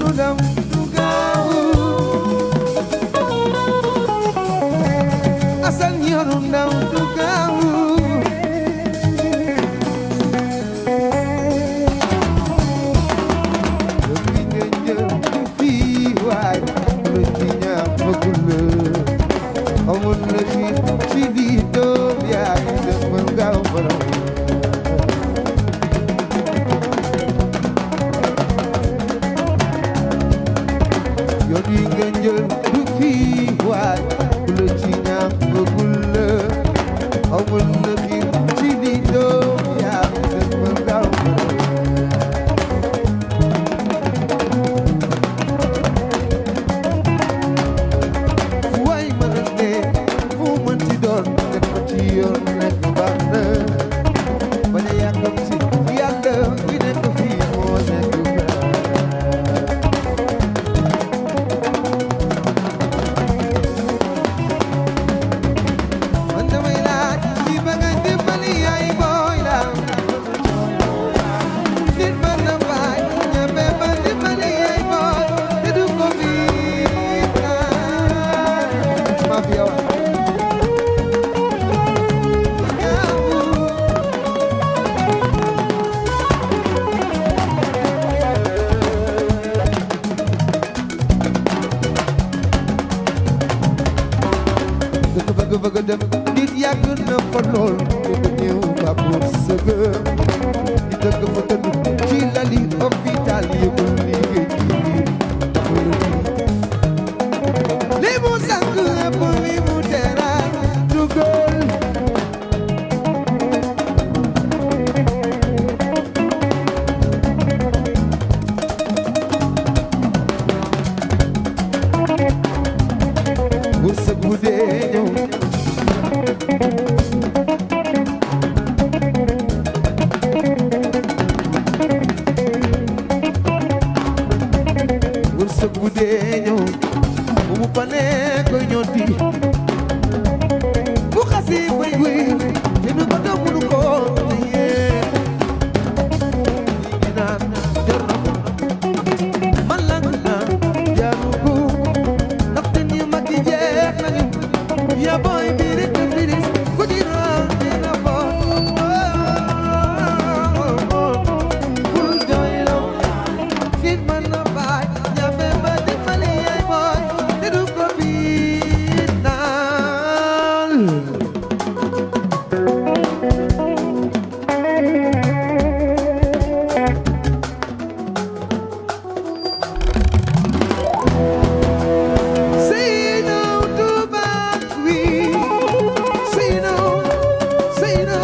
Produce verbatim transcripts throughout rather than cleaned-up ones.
daw du gaaw asal yoonu ndaw du gaaw li nga jël fii waay lu ci ñaar bëggul la amul la ci ci di doom yaay defal gaaw borom yoon yi nga jël du fii waay lu ci ñaar bëggul la amul la ci ci di doom yaay defal gaaw borom yoon nekk baax na bañ a yàggam si yàlla bi nekk fii moo nekk man damay laaj ci ba nga dimbali yaay booy la nit mën na baay ñebe ba dimbali yaay booy te du ko fii maa fi yow bëgg dem nit yàgg na fa lool bëgg ñëw ba pour sëgg di dëgg fa tëdd ci lali hôpital yëgul liggéey li mu sànq lépp li mu teral dugal bu sëgg bu dee ñëw wërsëg bu dee ñëw bu mu panee koy ñooti bu xasi bay wéy te nu bëgg mënu ko yee ñi naan jar na ko man lang na jaaru ko ndaxte ñu mag yi jeex nañu ya boy birit birit ku ci roon dina boon bul doyloo nit mën na baay ñafe ba dimbali yaay boy te du ko biit naal say no to back we say no say no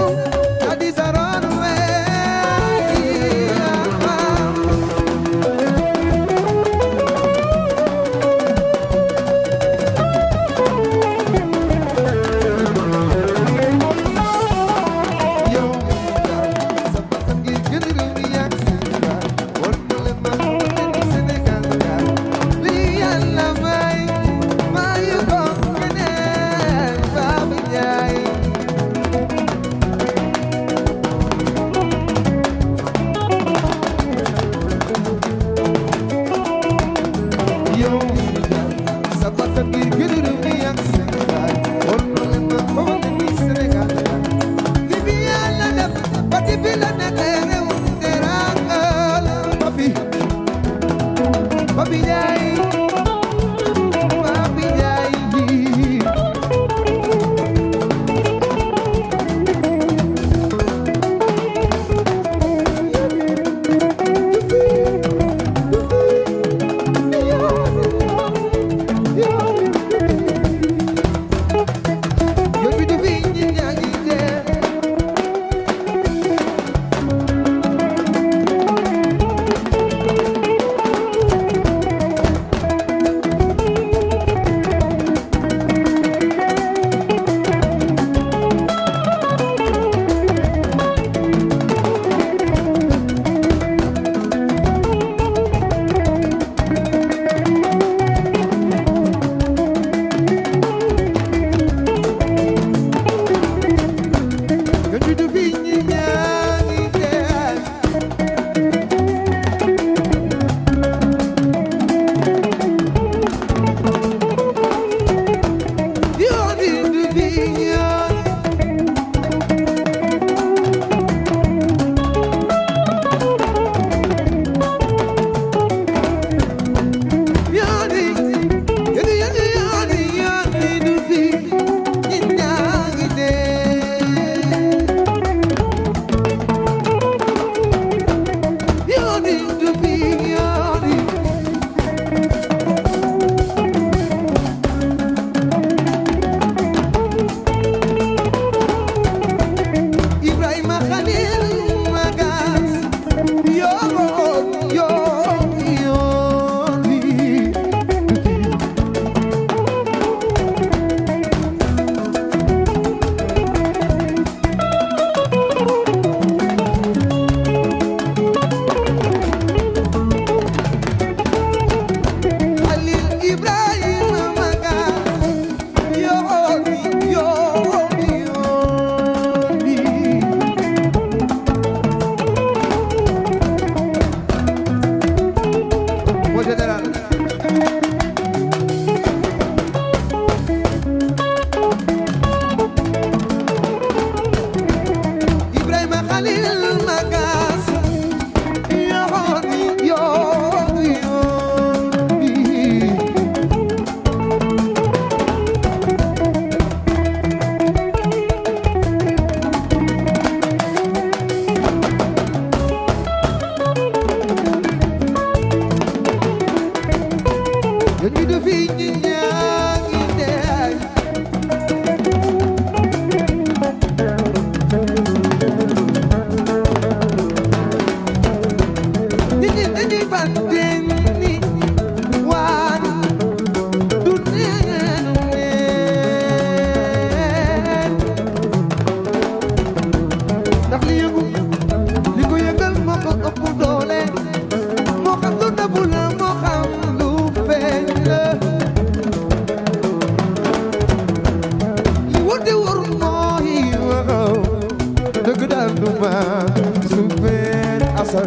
ma suufeen asal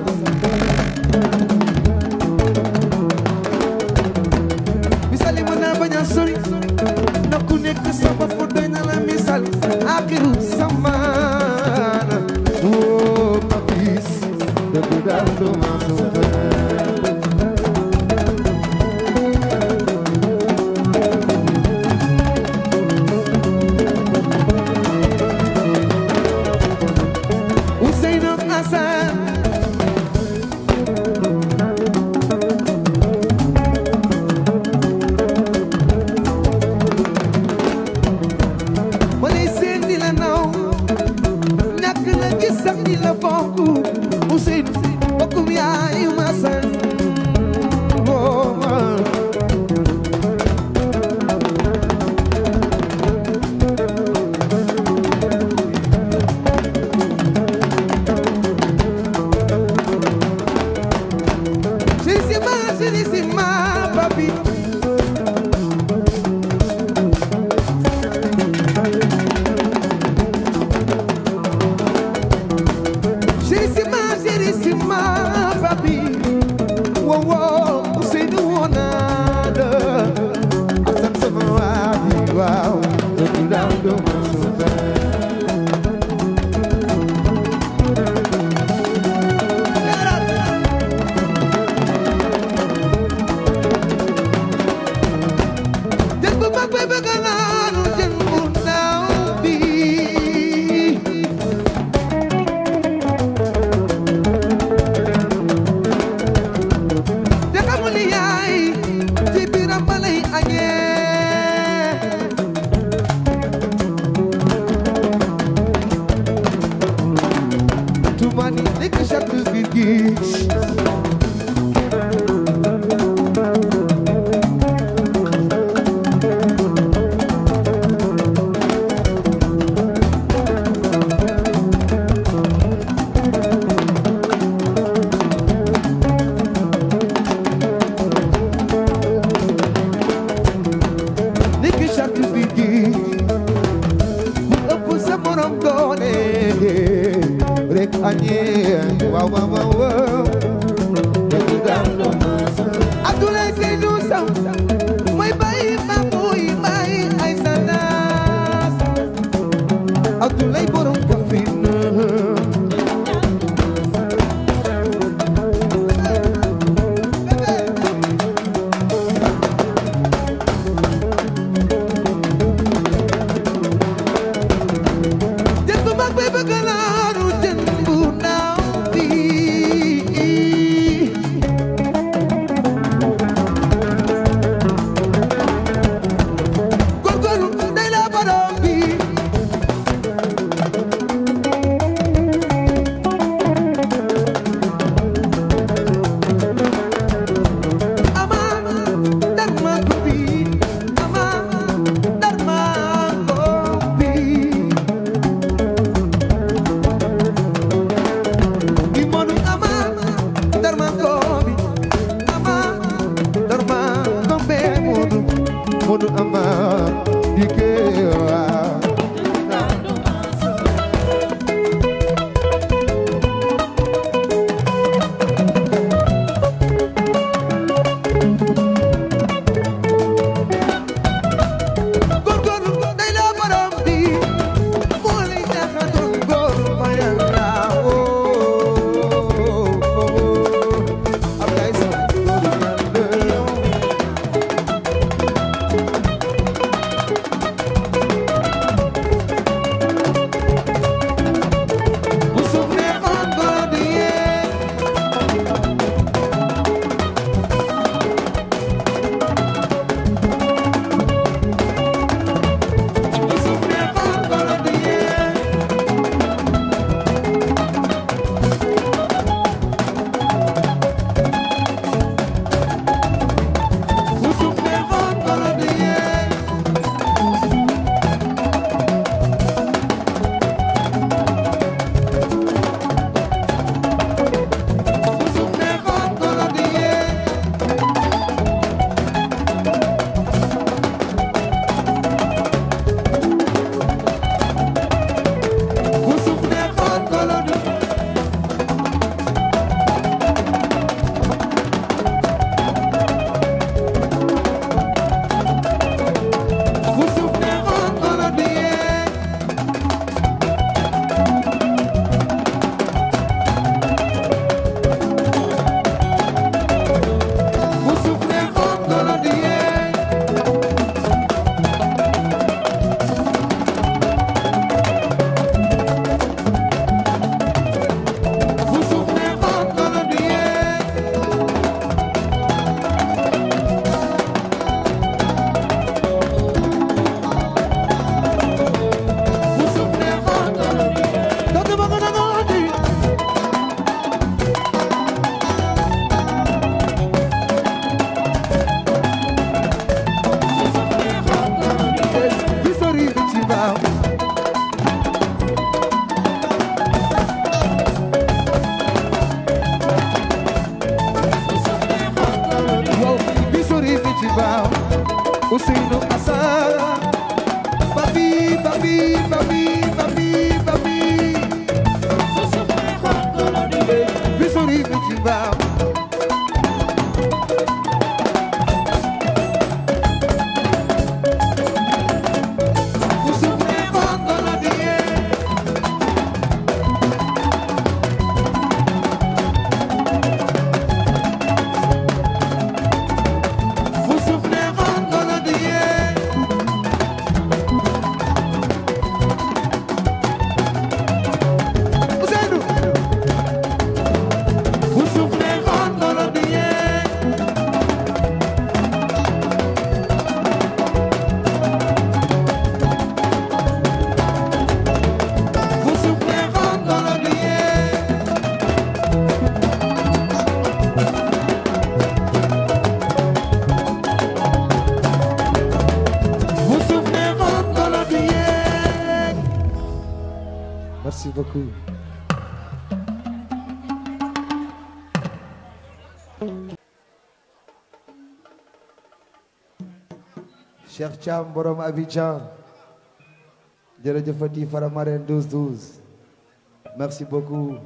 misali mën naa bañ a sori na ku nekk sa bopp doy na la misal akiru samaana woo ma bis dëgg daal du ma suufeen Merci beaucoup. Cheikh Thiam borom Abidjan jërëjëfati Faramaren douze douze merci beaucoup.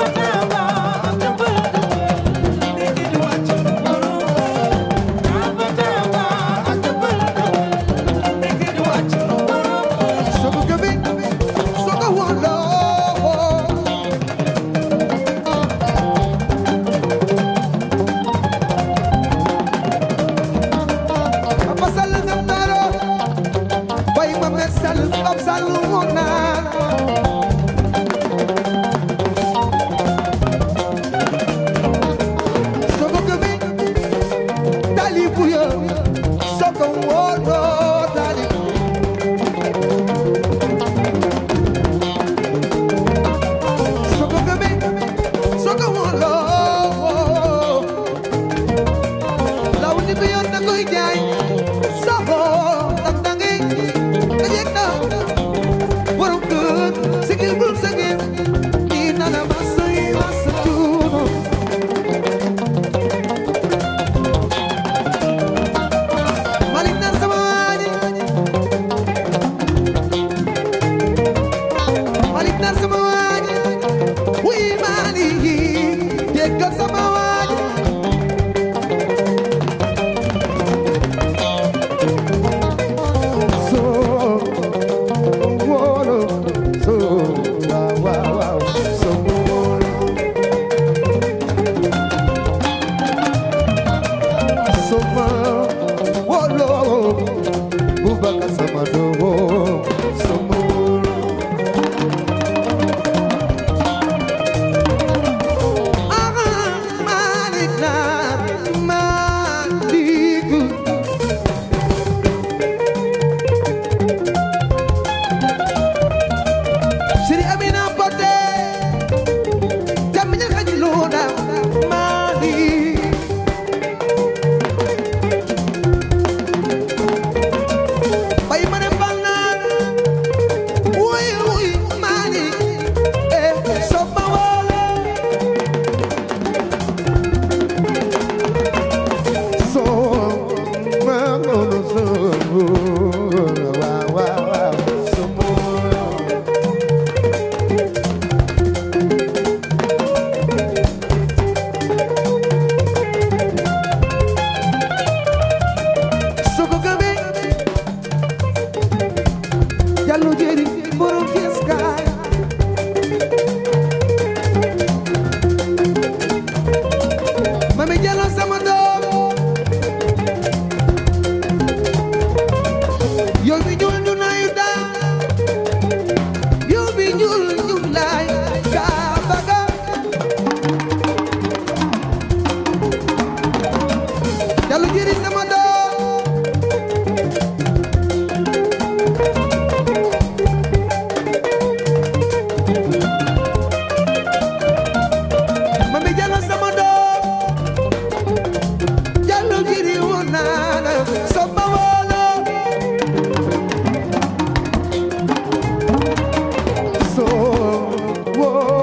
Wow, wow.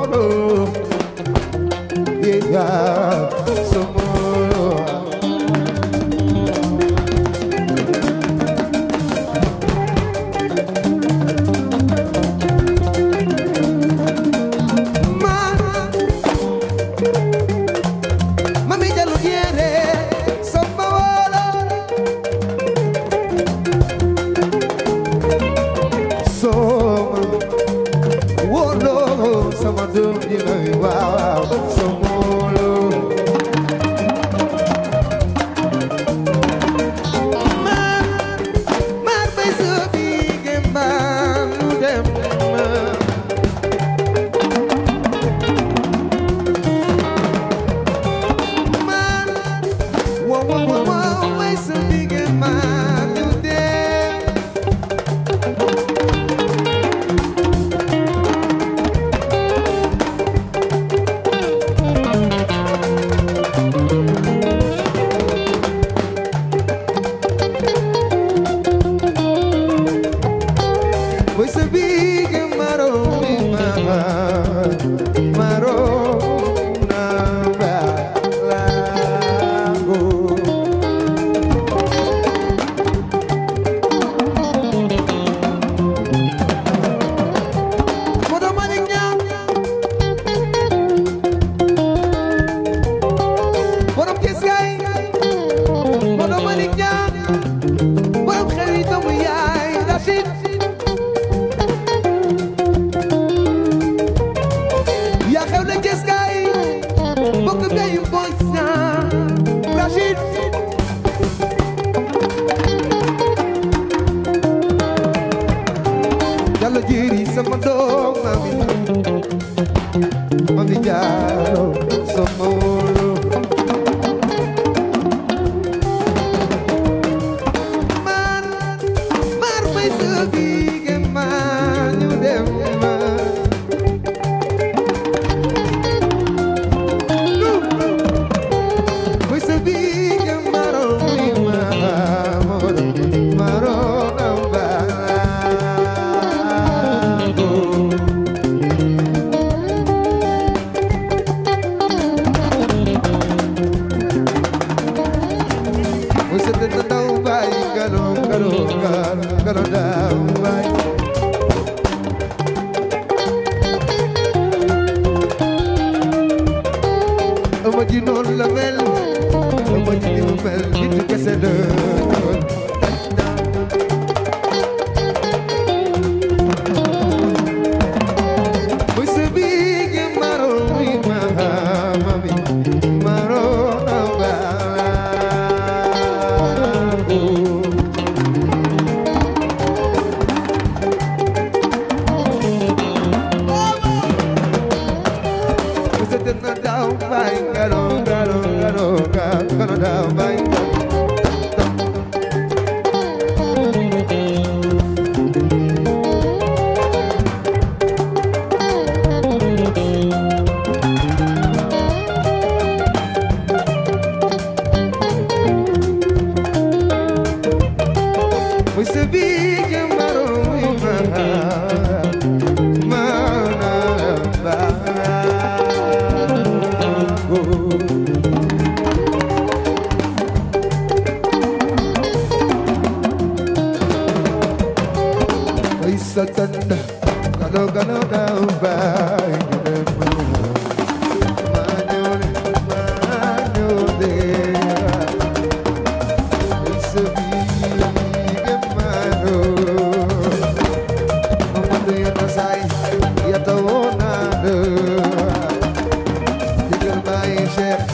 yeah, Somolo. Mami ya lo quiere, Somolo. Somolo, Wolo, Somolo, you know, wow, Somolo. Man, man, my so big and man, them man. Man, wow, wow, wow, wow, my so big and man, you them. Foi sabia que marou e marou na lago. Modo maligna, modo kisgai, modo maligna, modo kharito miyai Rashid. Ya xewle Cees gaay bokk gayu boy sa Rashid Yàlla jiri sama doom mami mami jaaro sama wóolu man mar may sa bige man ñu dem ma Satanda, gano gano down by the moon. Manuel, Manuel, it's a big mano. Mamando yana sai, yato na do. Tigil mai chef,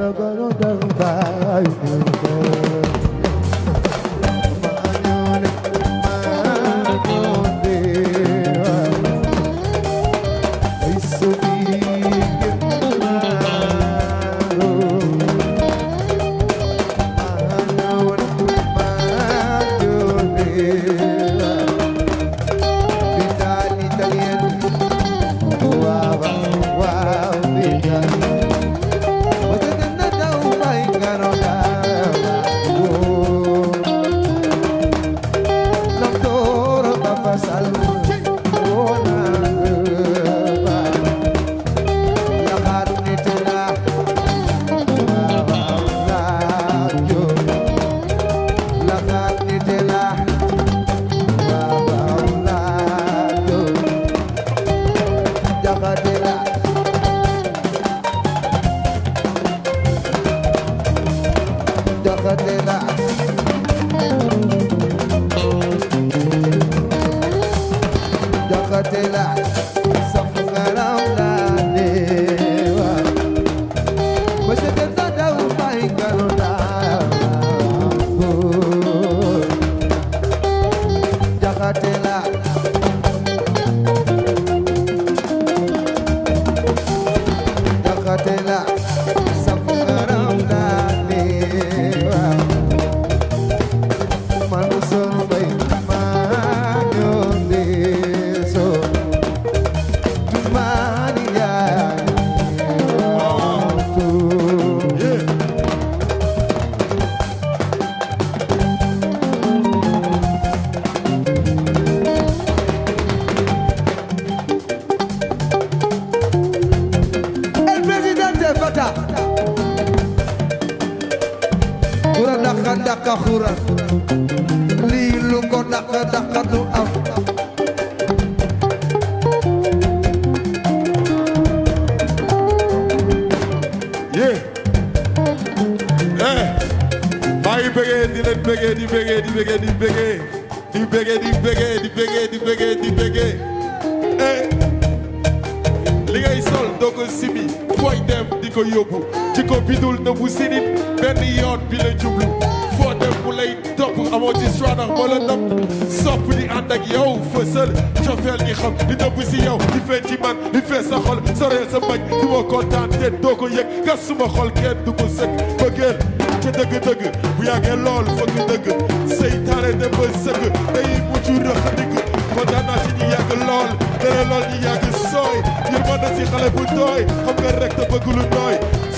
suma xol kenn du ko sëkk bëggeel ca dëgg-dëgg bu yàggee lool fëgg dëgg seytaane dem ba sëgg day mucc rëx digg kontaan naa ci ñi yàgg lool dere lool ñi yàgg sooy yërmande si xale bu tooy xam nga rek te bëgg lu nooy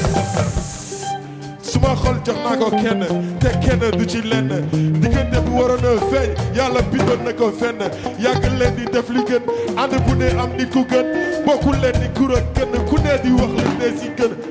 suma xol jox naa ko kenn te kenn du ci lenn diggante bu waroon a feeñ yàlla bindoon na ko fenn yàgg leen di def li gën ànd bu ne am nit ku gën bokkul leen di kur ak gën ku ne di wax li ne si gën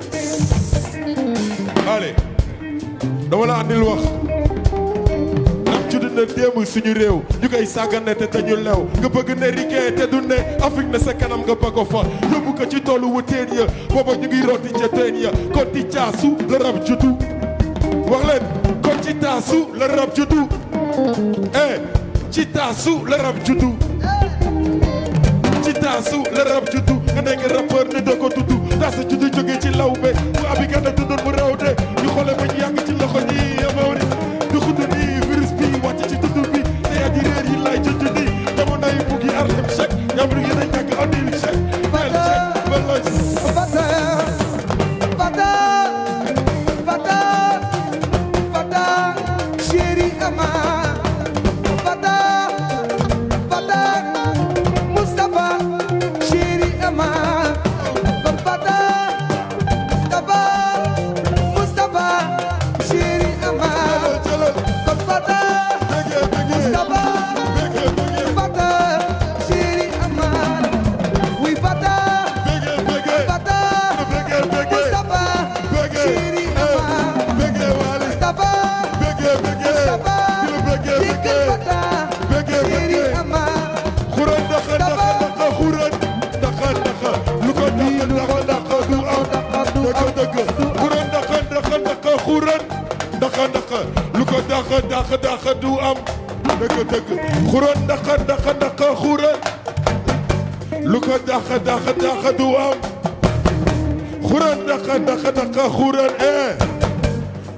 allez dama la andil wax am judd na démb suñu réew ñu koy sàggane te dañu lew nga bëgg ne rikkee te du ne Afrique na sa kanam nga bëgg fa yóbbu ko ci toolu wu teen ya booba ñu ngi rooti ca teen ya kon ci caasu la rab juddu wax leen kon ci taasu la rab juddu eh ci taasu la rab juddu ci taasu la rab juddu nga nekk rappeur ne doo ko tuddu taasu juddu jóge ci lawbe bu abi gana dundoon mu raw de ñu xoole ba ñu yàgg ci loxo ñi amawri du xudu nii virus bi wàcc ci tuddu bi te yaa di réer yi lay juddu nii jamono yi buggi arlem chèque ñam ru yéen a ñàkk andil chèque bel chèque ba loj Fata Fata Fata Fata chéri ama Fata Fata Mustafa chéri ama Fata Fata Mustafa chéri ama Fata Mustafa Fata chéri ama oui Fata Fata Mustafa chéri ama Mustafa Mustafa dikk Fata chéri ama xuran daxa daxa daxa xuran daxa daxa lu ko daxa daxa daxa du am dëgg dëgg xuran daxa daxa daxa xuran daxa daxa lu ko daxa daxa daxa du am dëgg dëgg xuran daxa daxa daxa xuran lu ko daxa daxa daxa du am xuran daxa daxa daxa xuran eh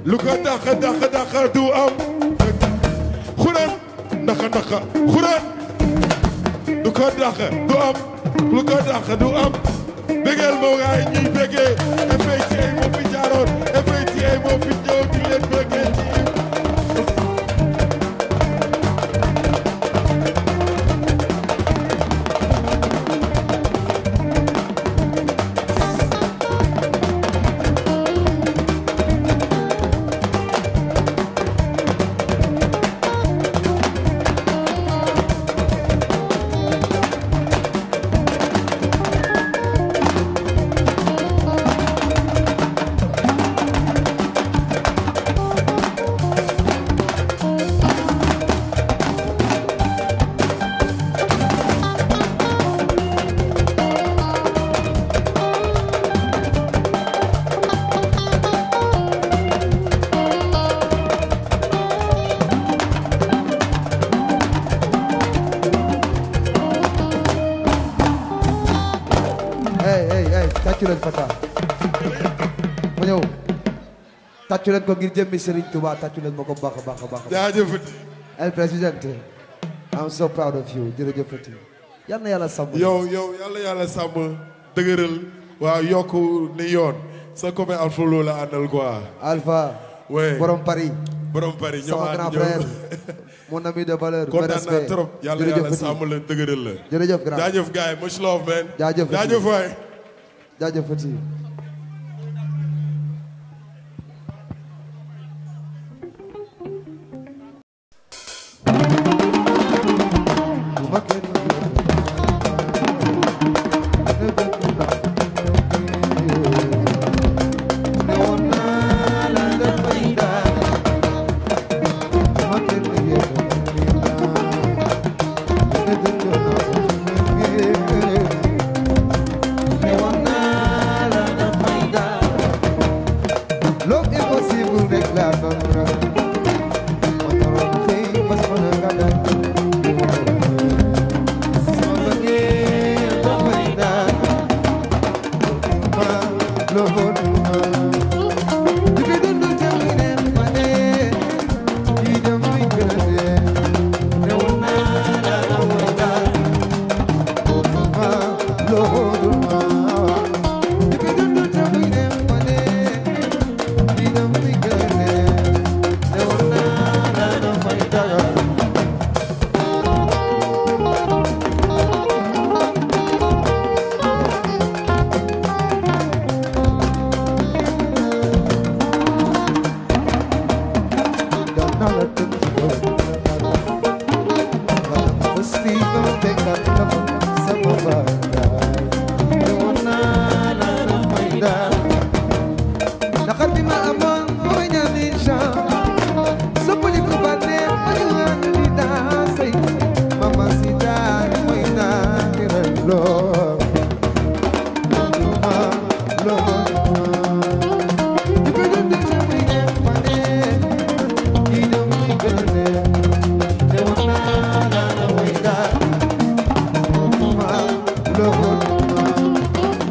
lu ko dàq dàq dàq du am xuraan ndaxa ndaxa xuraan lu ko dàq du am lu ko dàq du am bégeel moo gaay ñuy bégee F A T A moo fi jaaroon F A T A moo fi ñëw di leen bégee ci tàccu leen Fata ma ñëw tàccu leen ko ngir jëmmi Serigne Touba tàccu leen ma ko baax a baax a baax jaajëfati El Presidente I'm so proud of you jërëjëfati yal na yàlla sàmm yow yow yàlla yàlla sàmm dëgëral waaw yokk ni yoon sa copain Alpha Lo la àndal quoi Alpha ouais borom Paris borom Paris ñëw sama grand frère mon ami de valeur kontaan naa trop yàlla yàlla sàmm la dëgëral la jërëjëf grand jaajëf gars yi much love man jaajëf jaajëf waay jaajëf Fati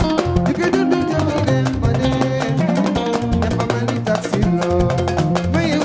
May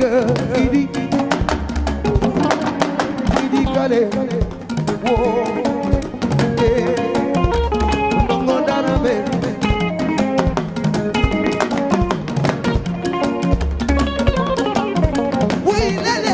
Idi Idi kale wo eh Nongo darabe we lele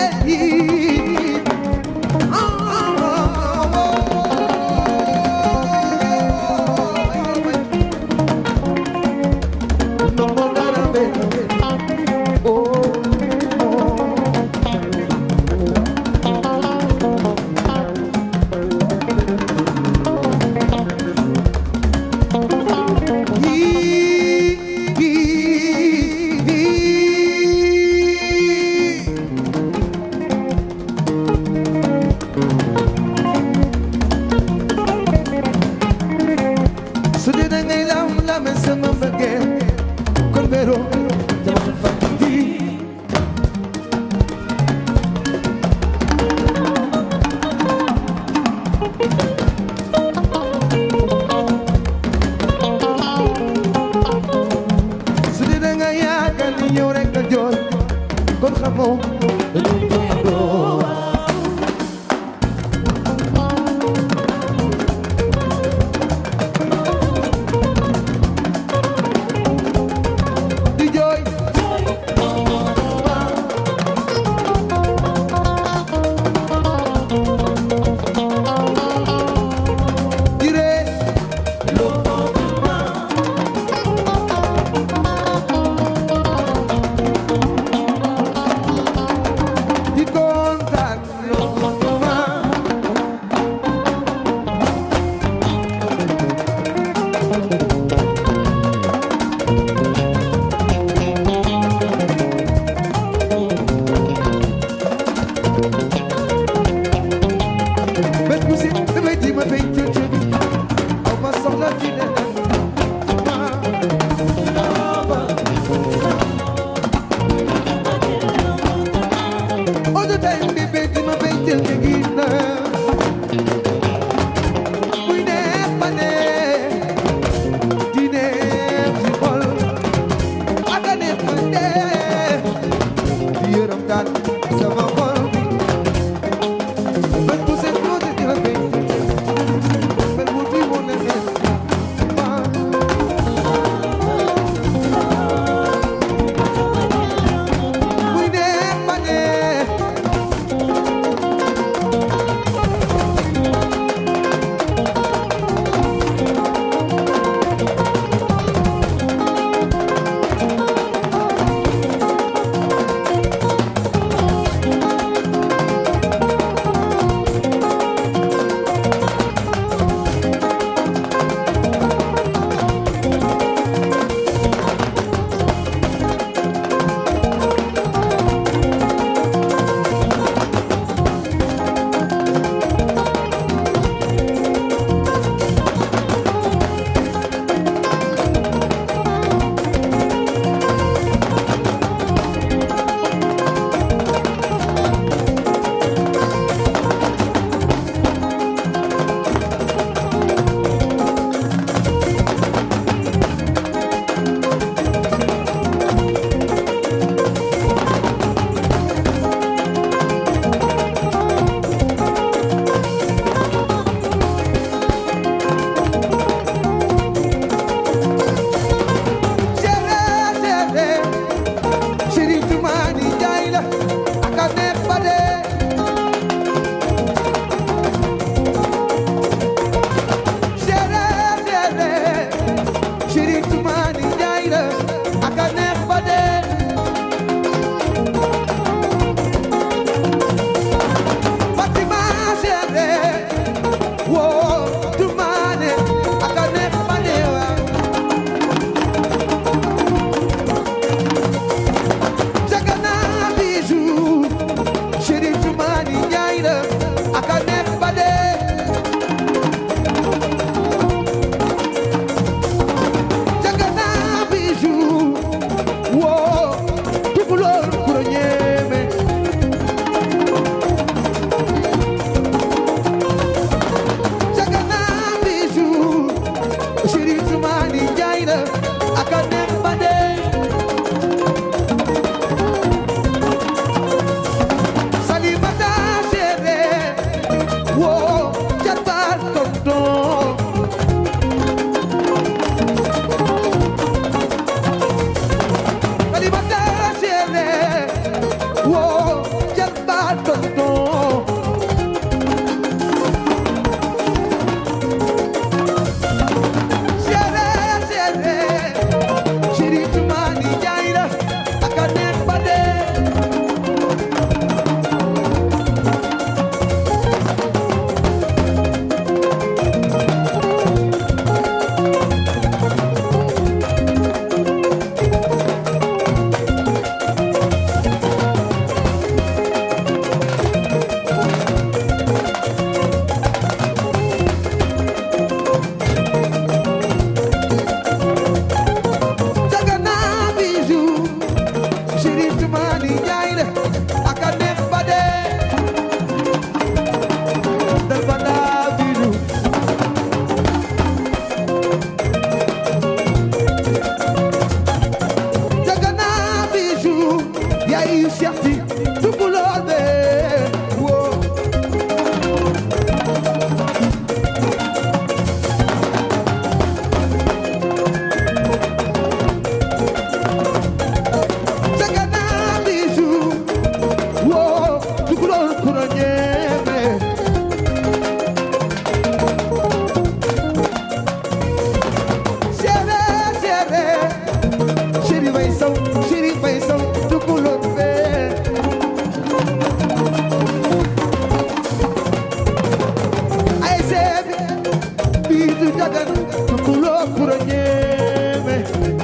sagan tukulo kura ñeme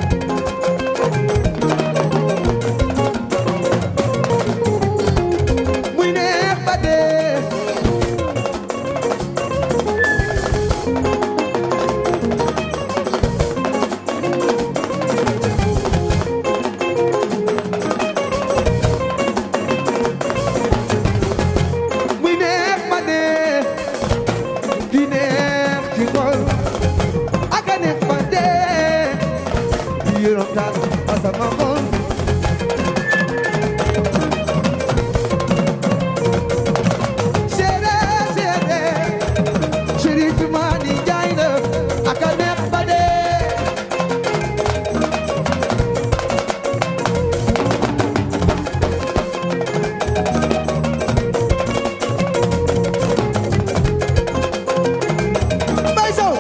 muy neex ba dee muy neex ba dee di neex ci xol ak a neex ba dee di yërëm taal ba sama xol seede seede Chérif Mani Njaay la ak a neex ba dee Bay Sow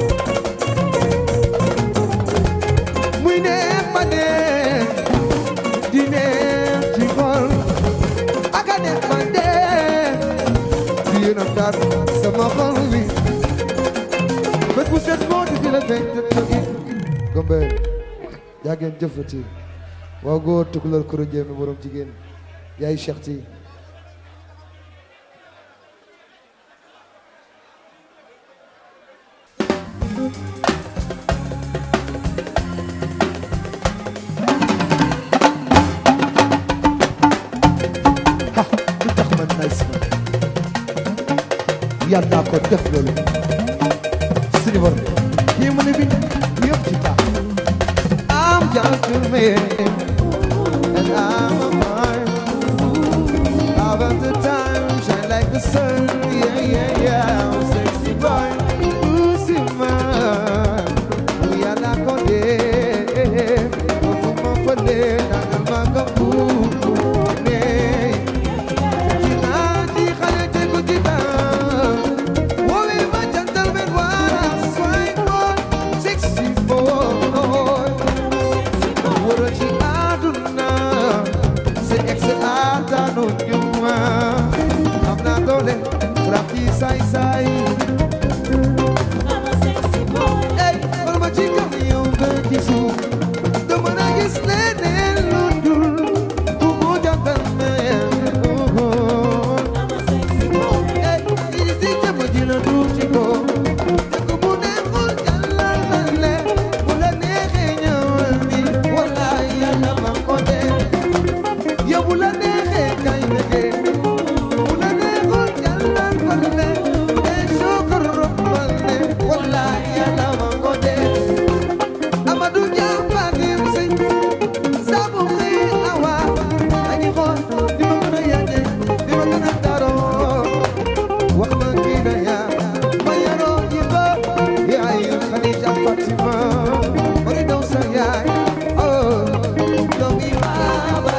muy neex ba dee di neex ci xol ak a neex ba dee di yéenam daal sama xol bi bët bu set moo di di la feeñ te togi gombe yaa ngeen jëfati waaw góor tukulal koro jéeme borom jigéen yaay Cheikh Ti ha lu tax man nice man yàlla ko def loolu suñu borom kii mu ne bi yëpp ci tax I'm gentleman and I'm a fine I've had the time shine like the sun yeah yeah yeah I'm sexy boy Lucy man yàlla ko dee fu ma fële naan ma nga buubu ne ci naa ci xale te ko ci taa woowe ma gentleman wara swine boy sexy boy wara ci àdduna se ex àddanu ñuma am naa doole rapi say say ey wala ma ci kaw yow nga ci suuf dama na gis leneen lu dul bu mu gentleman ey idi si jama ji la du ci ko dëkk bu neexul jàllal na le bu la neexee ñëwal ni wallaay yàlla ma ko dee yow bu la neexee kay bëggee bu la neexul jàllal na le ee soo ko rombal ne wallaay yàlla ma ko dee Amadou Dia Fatim Sey Sabu xëy awa añi xool di ma gën a yàgge di ma gën a taroo wax ma kii na yaa ma yaroo yi ba yaay Khadija Fatima bari daw sa yaay oh doomi baaba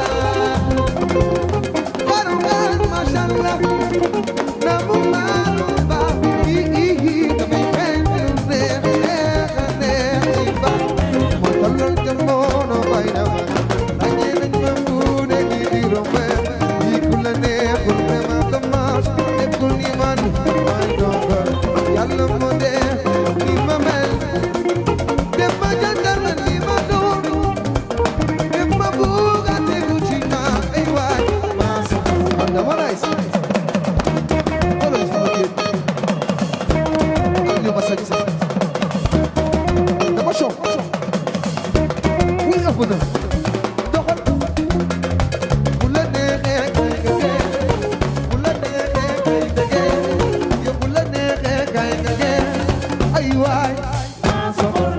waru ngaan masha Allah na mu maalu ba i i i damay xeeñ neex neex neex ci ba moo tolloon jamono bay na ma ràññee nañ ma tuude di di rombe yi ku la neexul vraiment dommage nekkul ni man may dogal yàlla moo dee ni ma mel dem ma jàngal ma ni ma doon dem ma bugg a tegu ci ma ay waay ma sa man dama nice xoolal sama kër ak li ma sañ sañ dama choc wuy ëpp na doxal bu la neexee kay nga gee bu la neexee kay nga gee yow bu la neexee kay nga gee ay waay maa soxor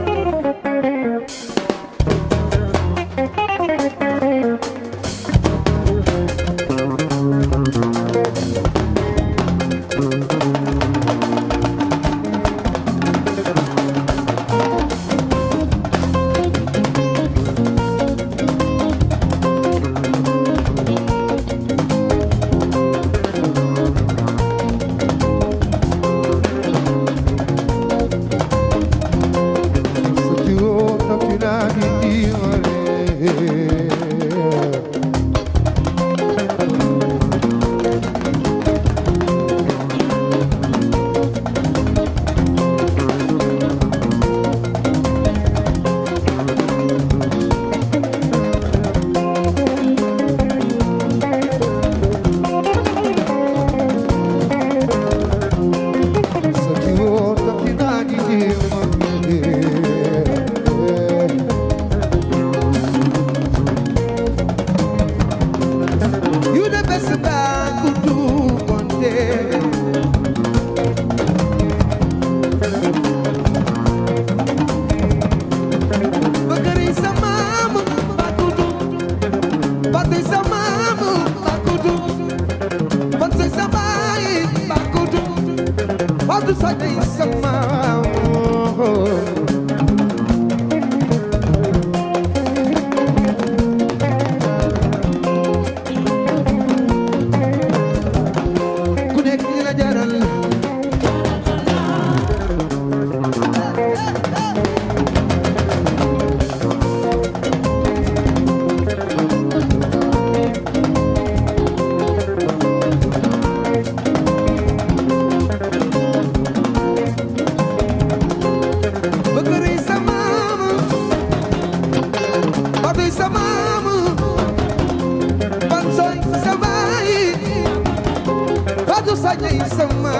bañay sama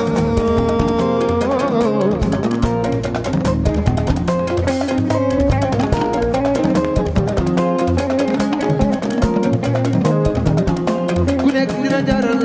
ku nekk dina jaral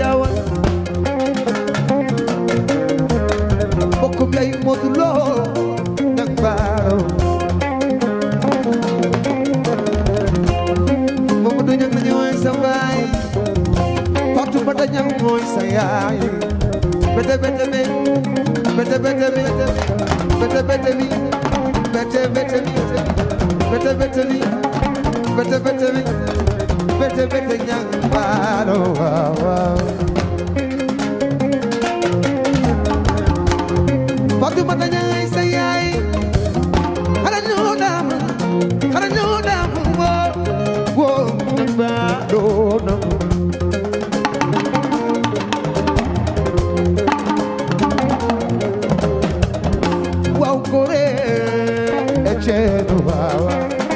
Bokk bi ay Modou Lo bete bete bete bete ñang baalo waaw waaw Fatumata ñay sa yaay xara ñu dam xara ñu dam wo wo ñang baalo no waaw gore e ceenu waaw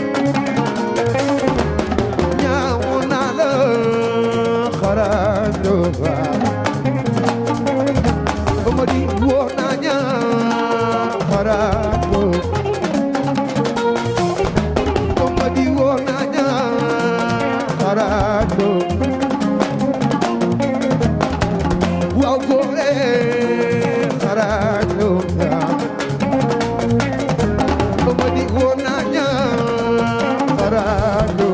Omodi wonanya harado Omodi wonanya harado Wow gore harado Omodi wonanya harado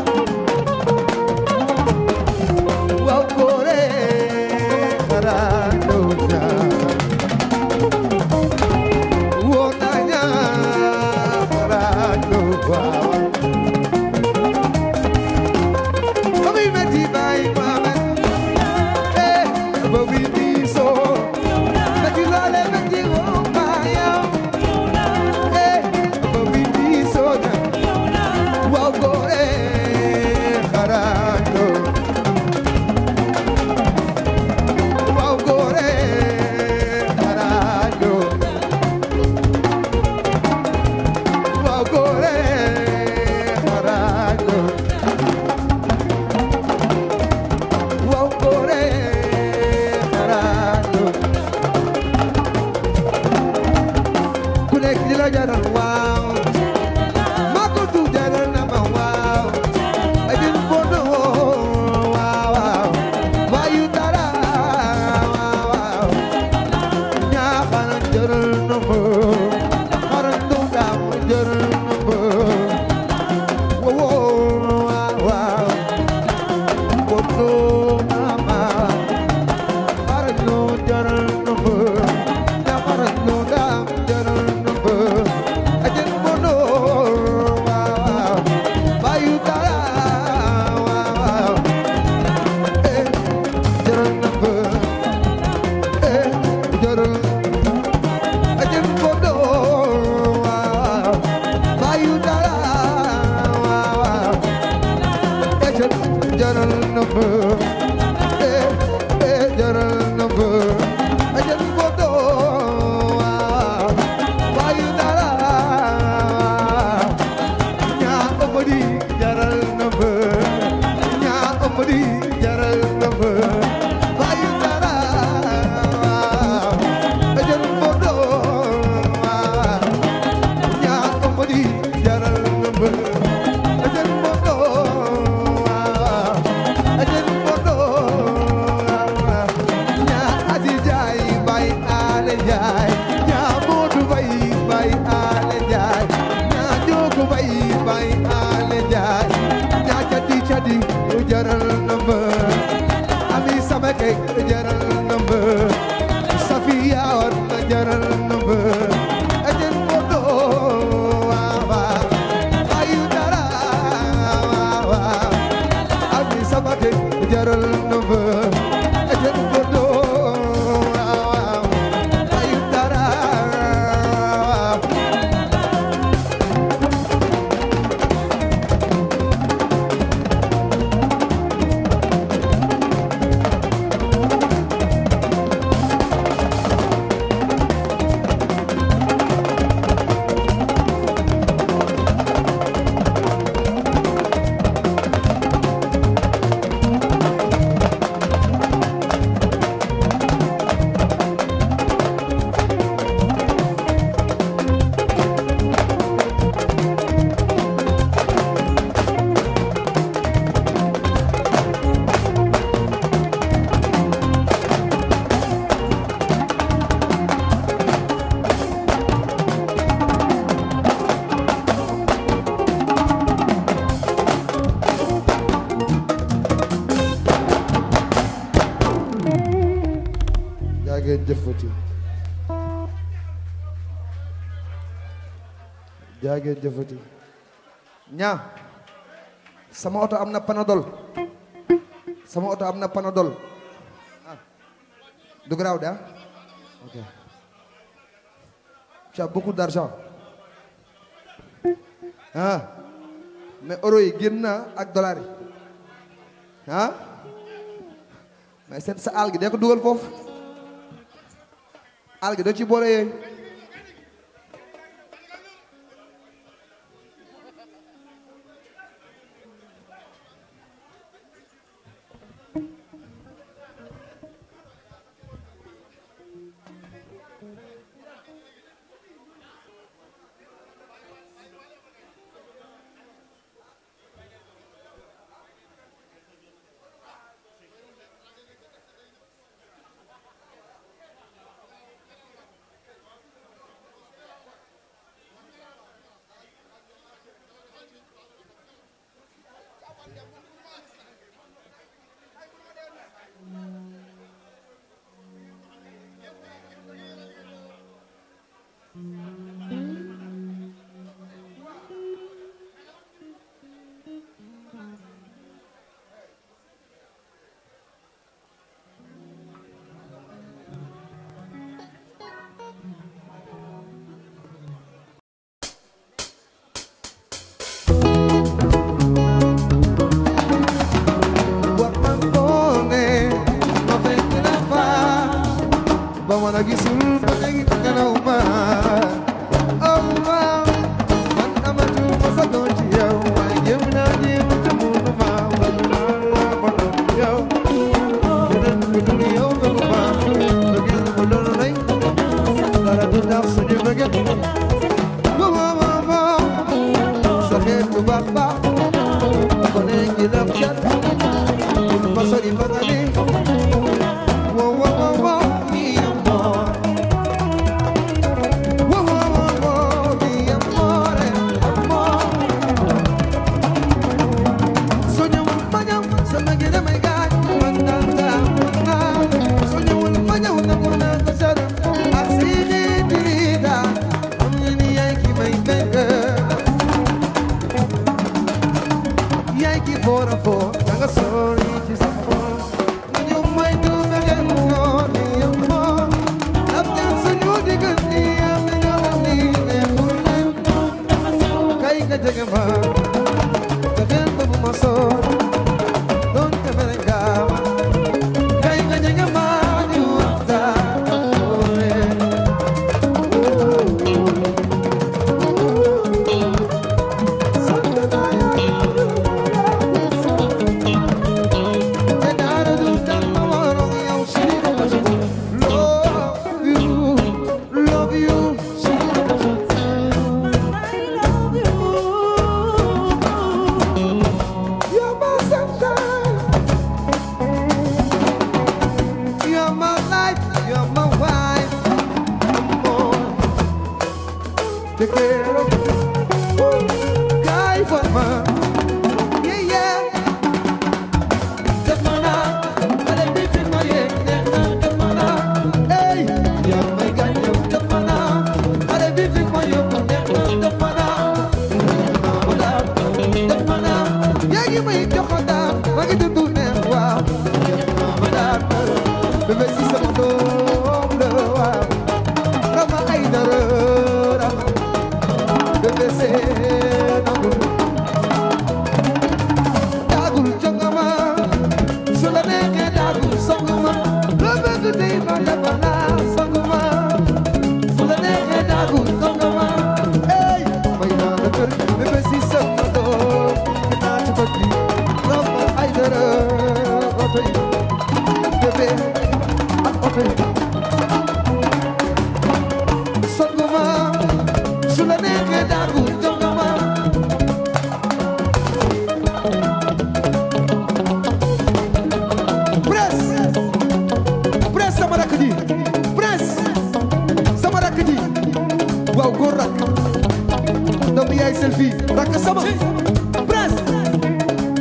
ngeen jëfati jaa ngeen jëfati ñaa sama oto am na panadol sama oto am na panadol ah du garaaw de ah ok tu as beaucoup d'argent ah mais euro yi génn na ak dollar yi ah mais seen sa àll gi dee ko dugal foofu àll gi doo ci boole yooyu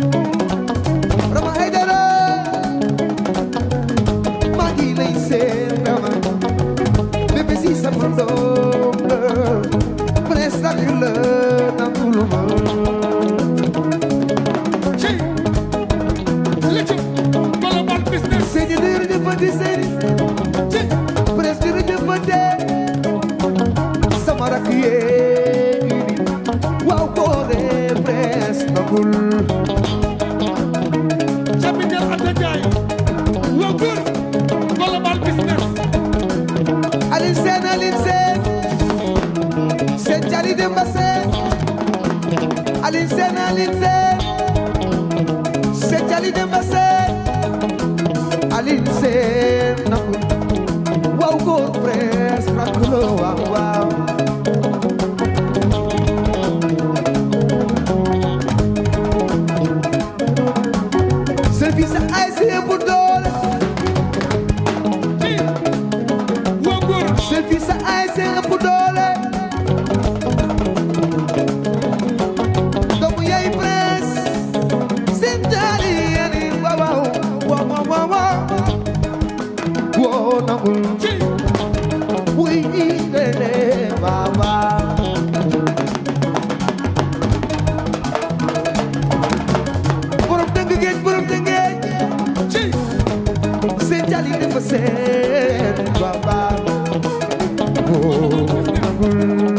Say capitaine Anta Ndiaye Wagur global business Aline Sène Aline Sène Sène Jali Demba Sène Aline Sène Aline Sène Sène Jali Demba Sène Aline Sène nangu waaw góor presse raklo waaw waaw service ay see bu doole Wagur service ay see bu doole doomu yaay presse seen jaali yani waaw waaw waaw waaw waaw woo nangul wuy lele baba borom dëgg géej borom dëgg géej seen jaali dafa seen baba woo nangul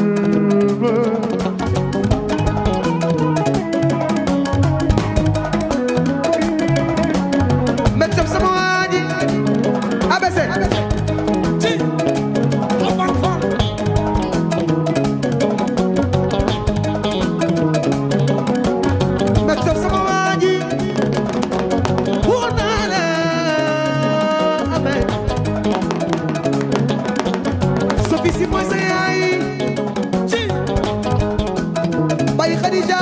metam sama waaji abese ci Oban Fall metam sama waaji woo naa la ame Sophie si mooy sa yaay ci Baye Khadija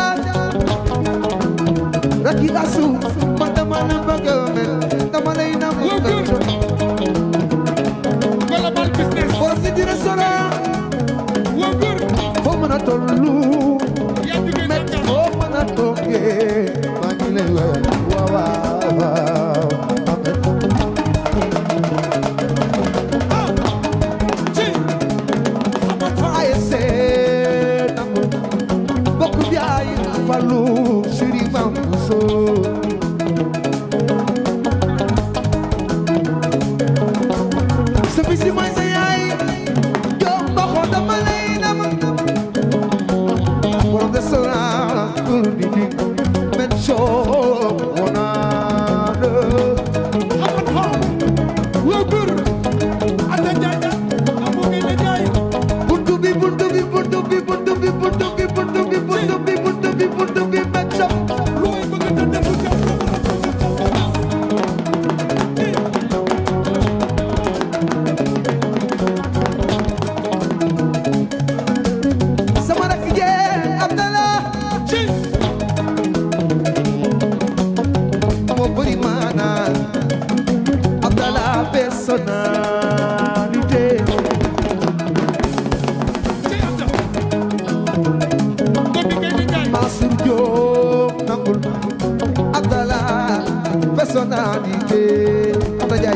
Raki Asu man dama la bëgg mel dama lay nam Wagur global business borom ni di restaurant Wagur foo mën a tollu yaa jóge met Dakar foo mën a toogee maa ngi lay wax waaw waaw waaw amen ci Oban Fall ay see nangu bokk bi ay fallu siri mam so sa bisi mooy sa yaay jox mboxo dama lay nam borom restaurant kur di di men show wonade Oban Fall Wagur Anta Ndiaye amu ngi la jaay buntu bi buntu bi buntu bi buntu bi buntu bi buntu bi buntu bi buntu bi buntu bi men show looy bëgg ta defu jam sama rakk jee Abdallah ci moo bëri maana Abdallah personnalité ci Anta Gomi Gueye di jaay Mansour Diop nangul Abdallah personnalité Abda Jaay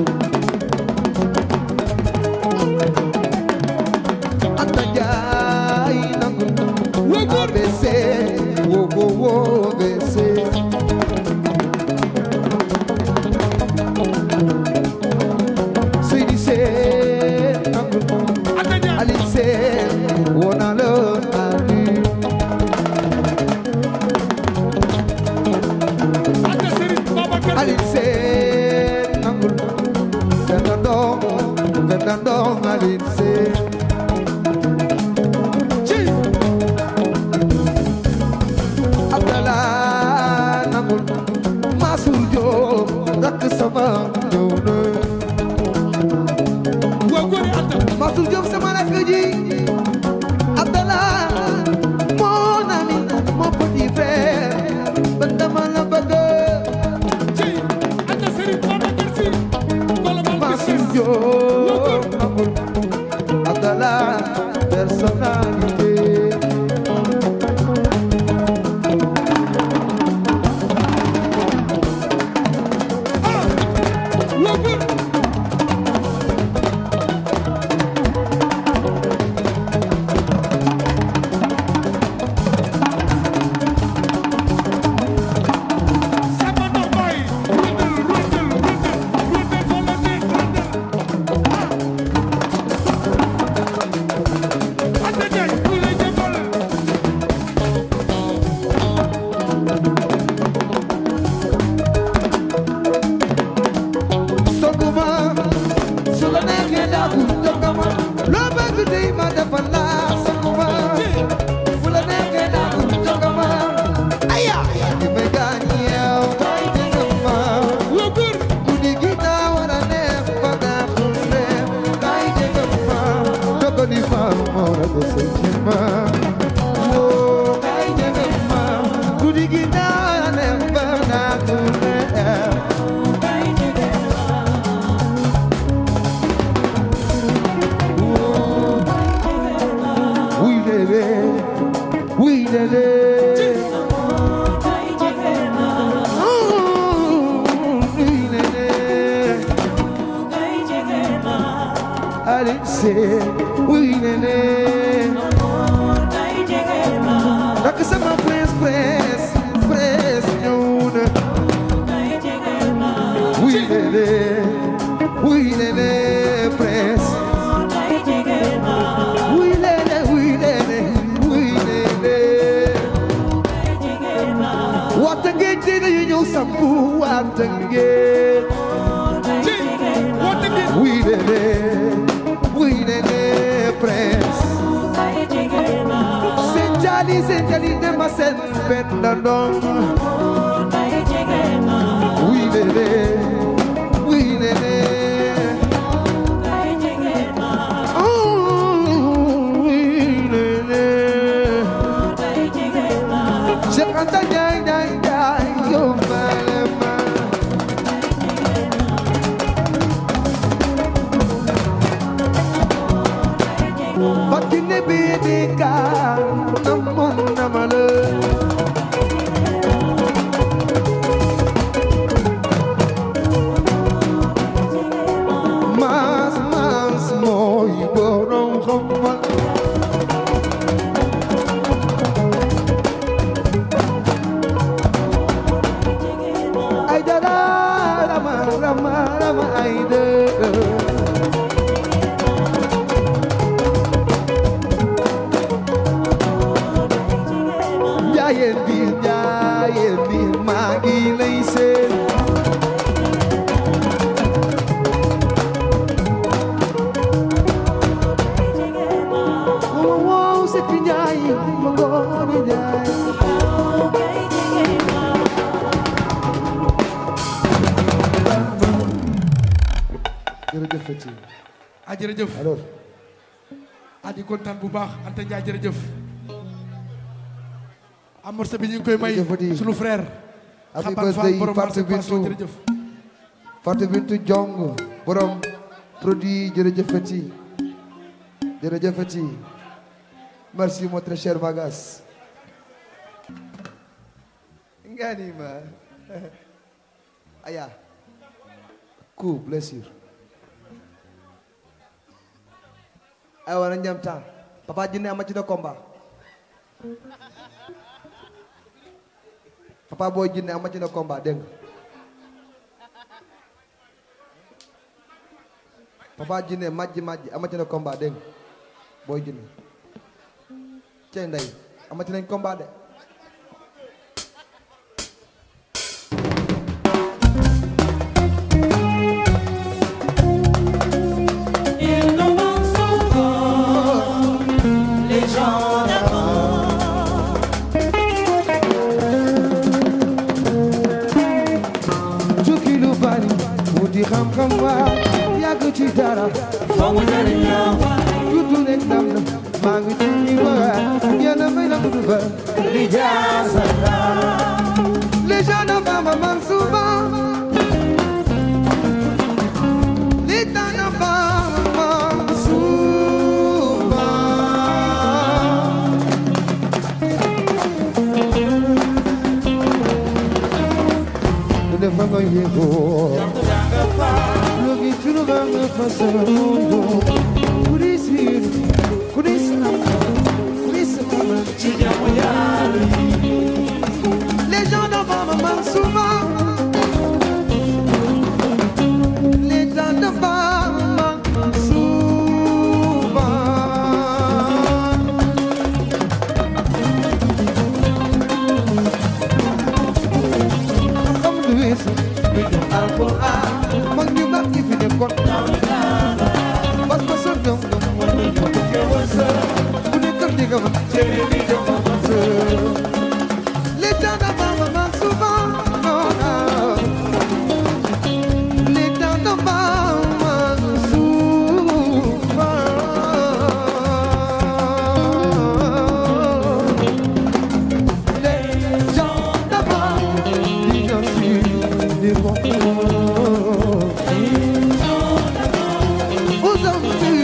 Abda Jaay nangul Wagur A B C wo wo wo A B C Seydi Sène nangul Anta Ndiaye Ali Sène wona le Ali Anta Serigne Babacar Ali Sène nangul Fernando Fernando Ali Sène ci Abdallah nangul Mansour Diop rakk sama ñëw na Wagur Anta Mansour Diop sama rakk ji Abdallah mon ami mon petit frère ben dama la bëgg ci Anta Serigne Babacar Sy global Mansour business Diop nangul Abdallah personnalité say we nene Nak sama press press press ñuna we nene we nene press we nene we nene we nene Wata ngeen dina yu ñëw sampu wata ngeen we nene we nene press Senjali senjali de ma sen benda dong we nene we nene oh we nene Cheikh Anta Ndiaye Ndiaye Ndiaye yo malama Bakine bidika namun namale Mas mas moy borom xamal Ay dara rama rama rama ay dara Jaayeen biir jaayeen biir maa ngi lay seen wow wow sekk njaay ma ngoone njaay jërëjëf Fati ah jërëjëf alors ah di kontaan bu baax Anta Ndiaye jërëjëf am morceau bi ñu ngi koy may Jërëjëf Fati. sunu frère Happy Xaban Fall birthday borom Fatou marché Passo Bintou jërëjëf Fatou Bintou Jong borom produit jërëjëf Fati jërëjëf Fati merci mon très cher Magas ngani ma aya coup blessure ay wana ñam temps papa jinne ama ci de combat papa boy jinne ama ci de combat dégg nga papa jinne majji majji ama ci de combat dégg nga boy jinne cey ndey ama ci nañ combat de Ils nous manquent souvent, les gens d'avant. tukki lu bari wuti xam-xam waa yàgg ci dara Faut mu jëriñ la waay. juddu nekk ndam na maa ngi ci ñi waa yàlla may na gudd fa Li jaasa la. les gens de Bamba man souvent les temps de Bamba souvent lu ne fa nga yëgoo lu gi tunu ba nga fa sa mundo ku di siir ku di sinam ku di sinam Ci jàmm Yàlla yi. les gens de Bamba man souvent les temps de Bamba souvent xam du weesu bindu alquran mag ñu baax ñi fi nekkoon bas ba sa gëm gëm war na ñu bëgge wërsëg ku nekk ak digam cere bi jox ma wërsëg les temps de Bamba man souvent non non les temps de Bamba souvent les gens de Bamba qui j'en suis des bons aux hommes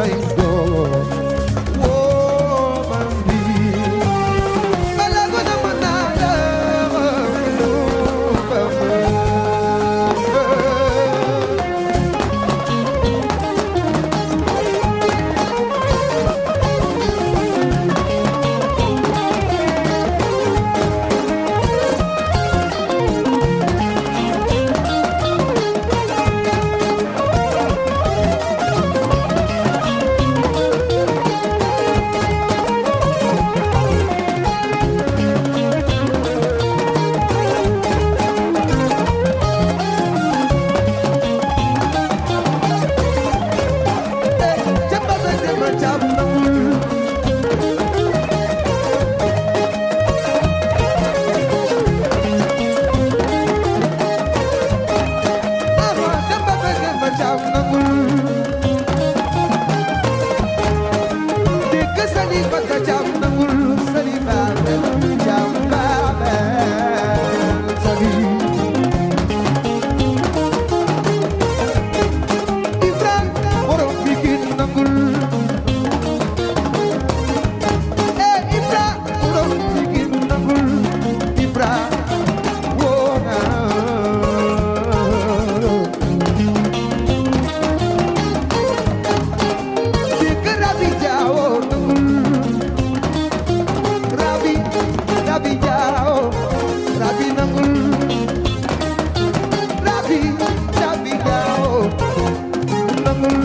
Whoa, my nangul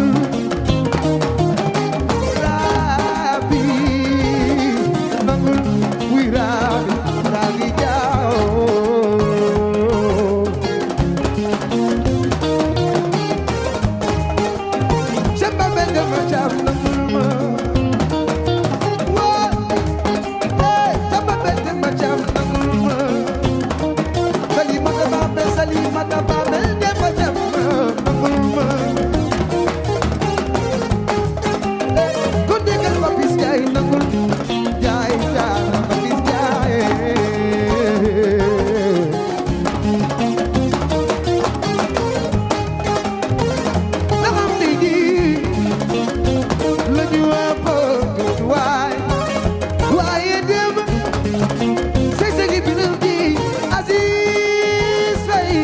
rabi nangul wi rabi rabi jaaw samba bende ma jam nangul ma wa eh samba bende ma jam nangul ma salimata babe salimata babe de ma jam nangul ma eh ko degal ba bis jaay nangul jaay jaay ba bis jaay namam di la ñu apporte waay waaye dem say say bi nu di Aziz Faye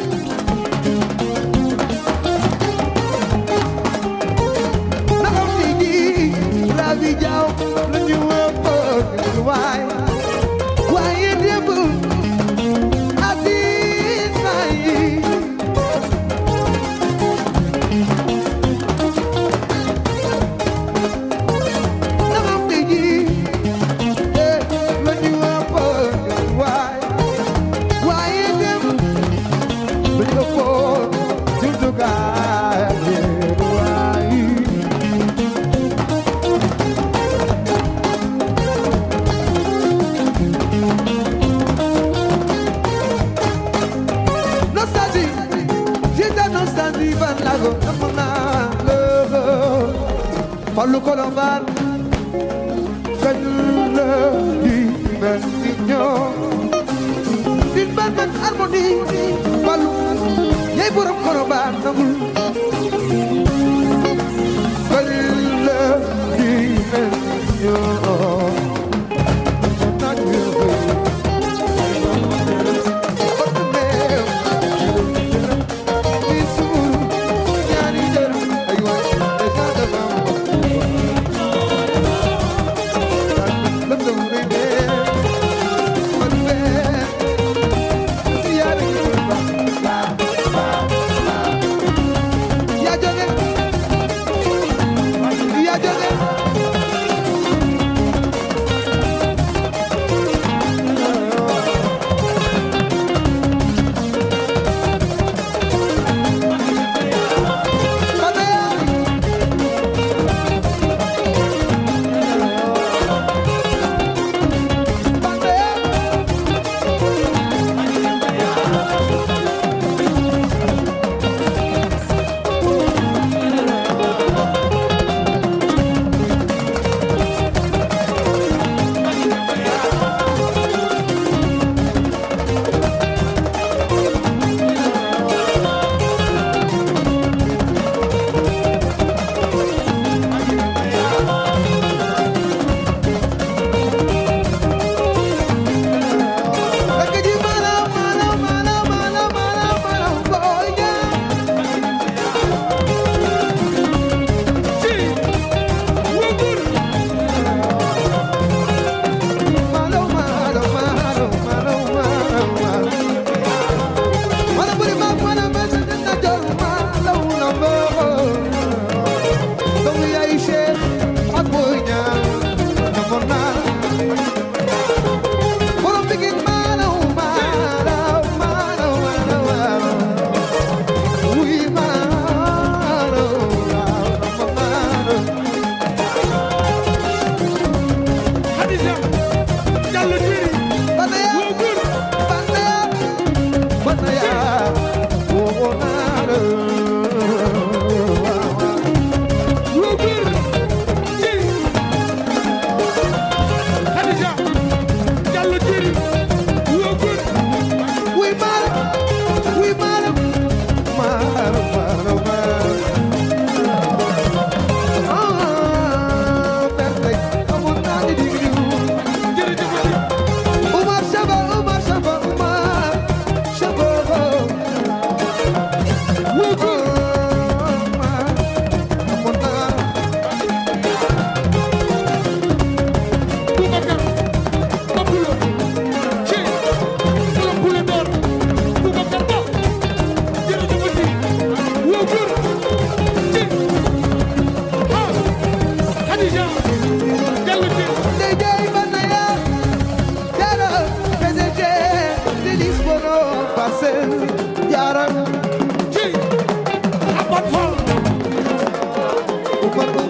nakam di Rabi Jaaw la ñu apporte waay waaye dem Aziz Faye namam di eh la ñu apporte waay waaye dem ba ñu apporte jumtukaay waay nostalgie j'étais nostalgie ban lago am naa la Fallou Colomban kañ la di mel ni ñoom une bonne bonne harmonie Fallou yaay borom Colomban nangul kañ la di mel ni ñoom naaj wi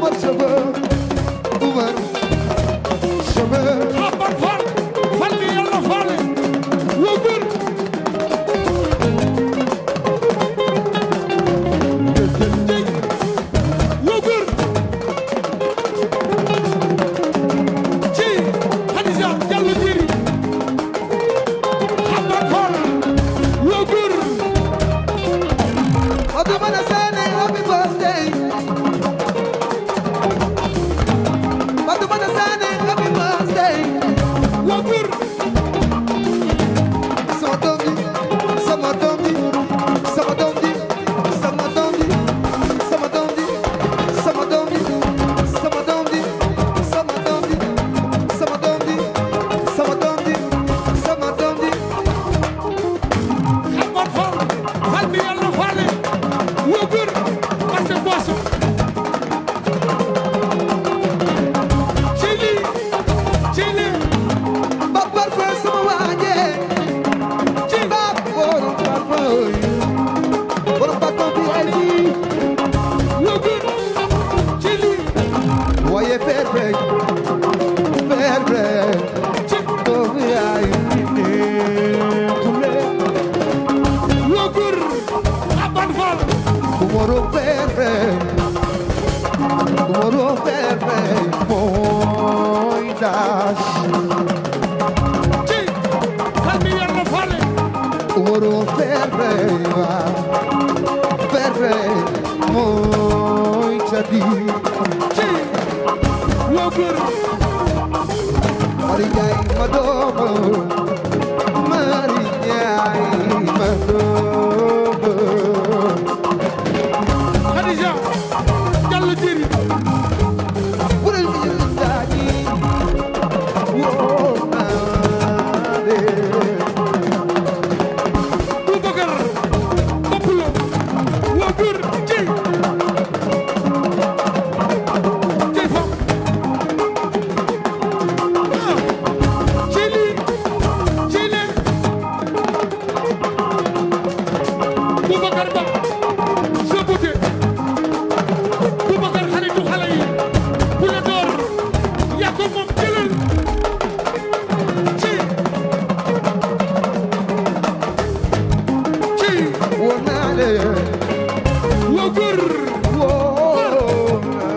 Umar chauffeur Umar chauffeur Xaban Fall Fall bi yàlla faale woo góor woo góor ci Khadija Diallo Diéry Xaban Fall woo góor Fatumata Sané happy birthday Fatumata Sané happy birthday woo góor sama doom ji sama doom ji sama doom ji sama doom ji sama doom ji sama doom ji sama doom ji sama doom ji sama doom ji sama doom ji sama doom ji Xaban Fall Fall bi yàlla faale woo góor parce que boisson ci lii ci lii ba parfum sama waaje ci ba borom parfum borom parfum bi ay bi woo góor ci lii waaye perfect perfect ci doomu yaay ni tule woo góor Xaban Fall kumoro perfect kumoro perfect mooy dash ci Fall bi yàlla faale kumoro perfect waaw perfect mooy cadi ci woo góor Mari Njaay ma doomu Mari Njaay ma doomu Khadija Diallo Diéry Wural mi ñu daaji woo naa de Boubacar Populo woo góor ci ci fam ah ci lii ci leen Boubacar Ba sa beauté Boubacar xaritu xale yi bu la door yaa ko moom jëlal ci ci woo naa de woo góor woo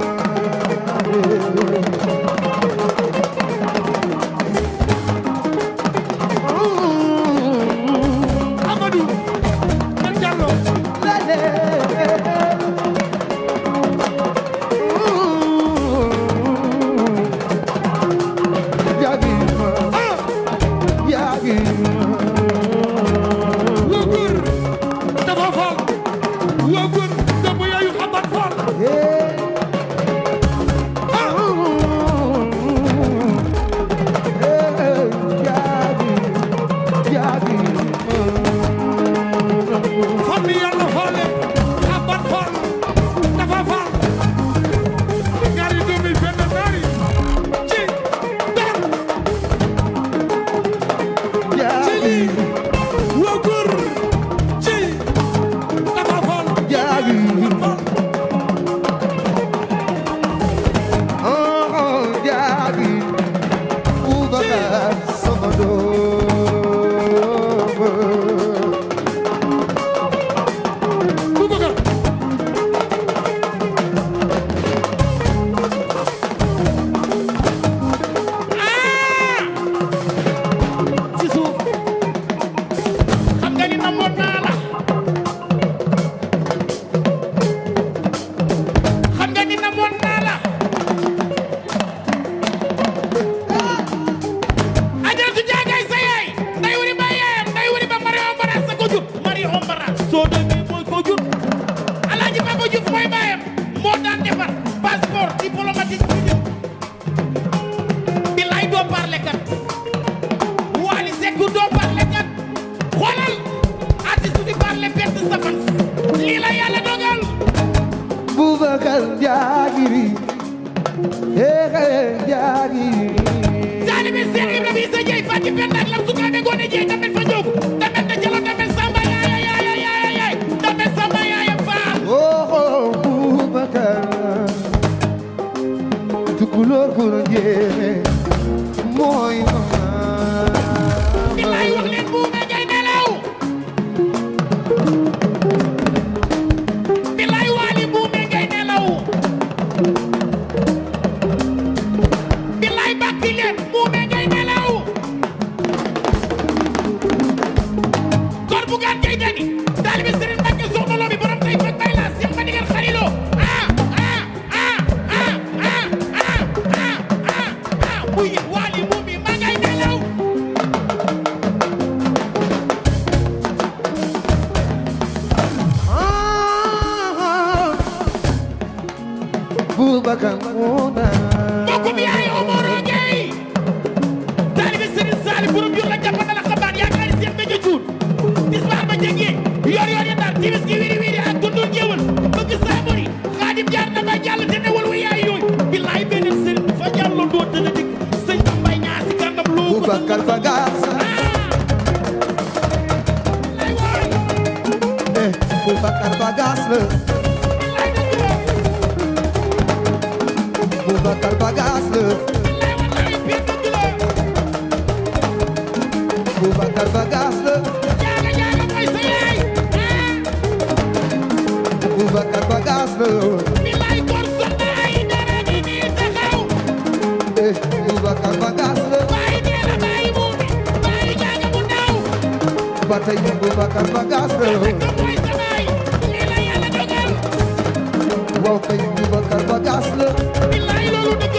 naa Amadou man Diallo de la Yagi ma ah yagi woo góor dafa faal woo góor doomu yaayu Xaban Fall ah fan bi yàlla faale Xaban Fall dafa faal ñaari doomi benn naari ci daan ci lii woo góor ci dafa faal Jaagi. Fall Boubacar ah ci suuf xam nga ni namoon naa la xam nga ni namoon naa la ajaratu jaagay sa yaay nday wuri ba yaayam nday wuri ba Mario Ombara sa ko jur Mario Ombara soo demee mooy ko jur Alaaji Papa Diouf mooy baayam moo daan defar passeport diplomatique bi ñëw bilaay doo parle kat Wally Seck doo parle kat xoolal artiste di parle perte sa fan lii la yàlla dogal Boubacar Jaagiri eh eh Jaagiri taalibe Seex Ibra bi sa jëy Fati Penda ak Lam Sukaabe Ngoone Jeey tamit fa jóg tamit na jalo tamit Samba yaaya yaaya yaaya yaay tamit Samba yaaya Faal oh oh Boubacar tukulóor ku la njéeme mooy mama bilaay wax leen buume ngay nelaw bilaay waali buume ngay nelaw bilaay bàkki leen buume ngay nelaw kor bu gaan ngay dani taalibe Sëriñ Mbàkke soxna Lo bi borom tay fekk bay la Seex ma digal xarilo ah ah ah ah ah ah ah ah buy waali buumi ma ngay nelaw Boubacar Mouda mbokk mi ay Omaro Gueye taalibe Sëriñ Saali borom jur la jàppandal ak xabaar yaakaar ni Seex Béthio Thioune tisbaar ba jege yor yor yi ndar timis gi wiri wiri ak dundul ñëwal bëgg saamari xaadim jaar na ba jàll te newal wu yaay yooyu billaay benn sëriñ fa jàllo doo dana dikk sëñ ba mbay ñaasi kàndam loo ko Boubacar Bagaas lay waay eh Boubacar Bagaas la lay dëgg la Boubacar Bagaas la lay wallaay bii dëgg la Boubacar Bagaas la jaaga jaaga mooy sa yaay Boubacar Bagaas la billaay góor soxna ay dara gi nii taxaw eh Boubacar Bagaas la waaye nee na bàyyi buumi bàyyi jaaga mu ndaw ba tey Boubacar Bagaas la rek mooy sa baay lii la yàlla dogal waaw kay Boubacar Bagaas la billaay loolu dëgg